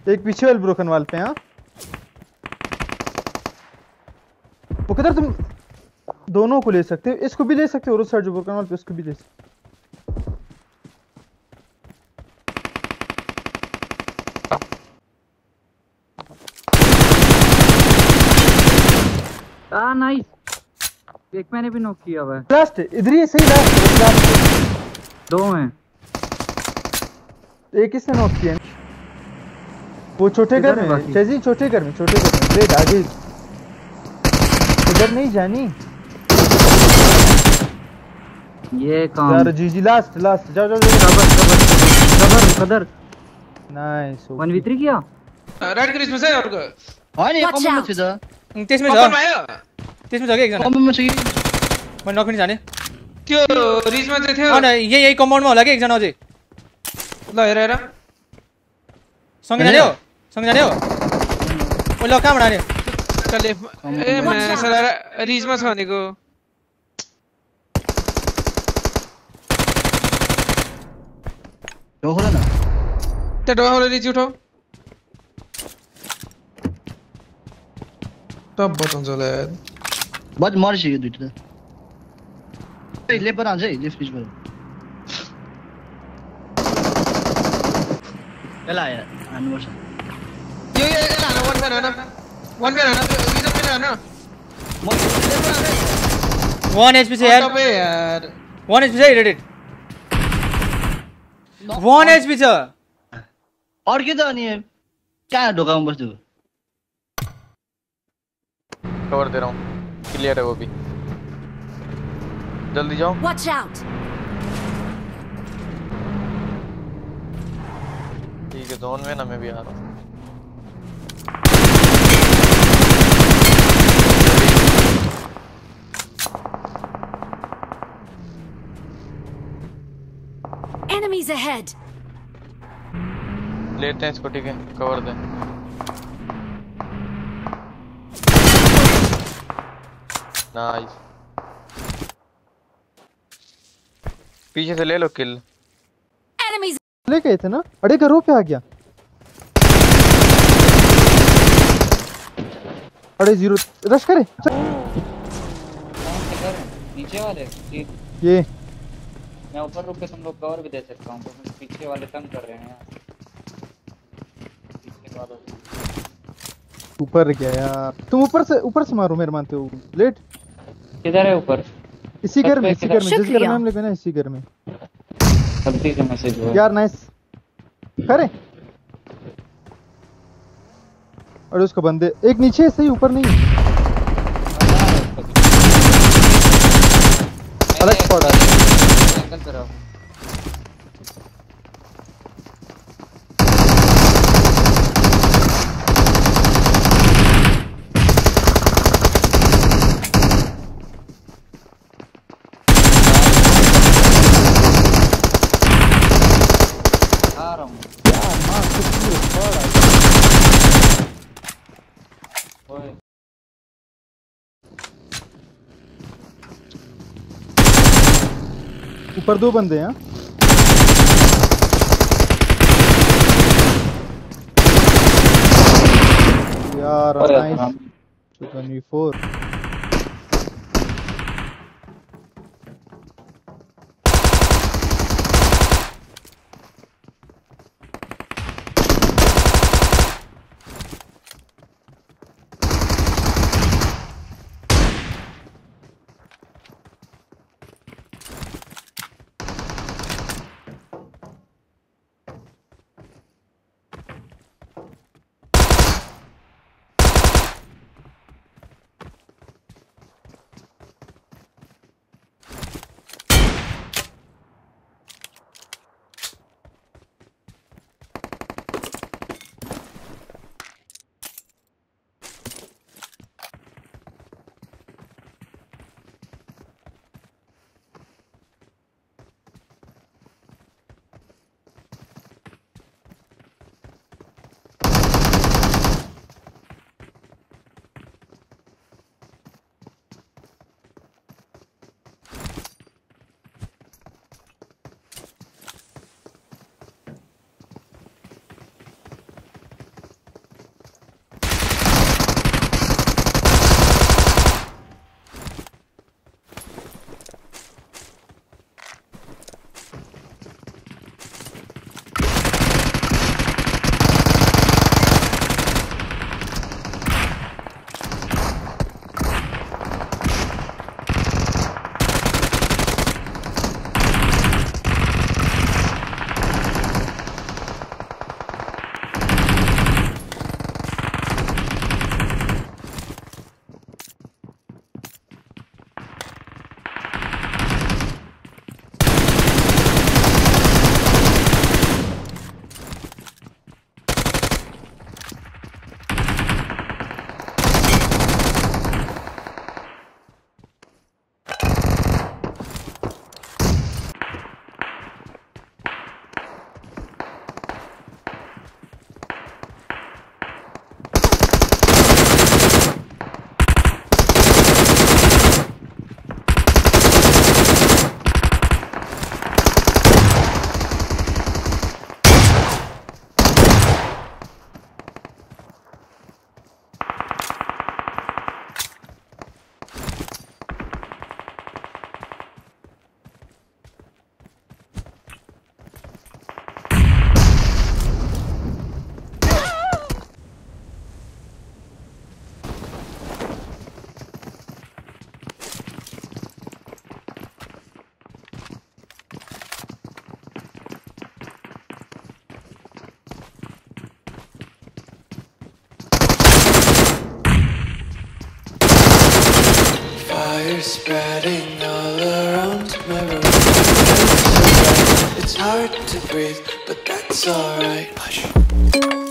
एक पीछे वाले ब्रोकन वाल पे। हाँ वो किधर तुम दोनों को ले सकते हो, इसको भी ले सकते हो और उस साइड जो ब्रोकन वाल पे उसको भी ले सकते हो। नाइस, एक मैंने भी नॉक किया हुआ है। लास्ट इधर ही है, सही लास्ट दो हैं, एक इसने नॉक किया वो छोटे घर में। चेजी छोटे घर में ब्लेड आगे इधर नहीं जानी ये काम यार। जी लास्ट जाओ जाओ कदर नाइस 1v3 किया राइट क्रिस में से और होइन यो कम्पनमा छु त त्यसमै छ एकजना कम्पनमा छु कि म नक पनि जाने त्यो रिजमा चाहिँ थियो अनि यही कम्पाउन्डमा होला के एकजना अझै ल हेर सँगै जाने हो ओ ल कहाँबाट आने चले ए म साला रिजमा छ भनेको ढोखोला न त्यो ढोखोला रिज उठाऊ टप बटन चला बज मर्छ यो दुईटा ए लेफ्ट आउँछ है लेफ्ट पिचबाट एला यार हान्नुपर्छ यो एला हान वन प्यान हान रिजन पनि हान म लेफ्ट आउँछ 1 HP छ यार 1 HP छ रेडेड 1 HP छ अर्के त अनि कहाँ ढोकामा बस्छु कवर दे रहा हूँ, क्लियर है वो भी, जल्दी जाओ। Watch out! ठीक है जोन में ना मैं भी आ रहा हूँ। Enemies ahead! लेते हैं इसको, ठीक है कवर दे। नाइस, पीछे से ले लो किल। Enemies ले गए थे ना, अरे घरों पे आ गया। अरे जीरो रश करे नीचे वाले ये मैं ऊपर रुक के तुम लोग कवर भी दे सकता हूँ, तो पीछे वाले तंग कर रहे हैं यार। पीछे वाले ऊपर गया यार, तुम ऊपर से मारो मेरे मानते हो। लेट किधर है ऊपर? इसी घर में जिस घर में हम लोग ना इसी घर में। गलती से मैसेज हुआ यार नाइस करे। और उसको बंदे एक नीचे सही, ऊपर नहीं अलग स्पॉट आ एंगल पे रहो। ऊपर दो बंदे हैं यार। Nice 24। fire spreading all around my room. It's hard to breathe, but that's alright. Hush.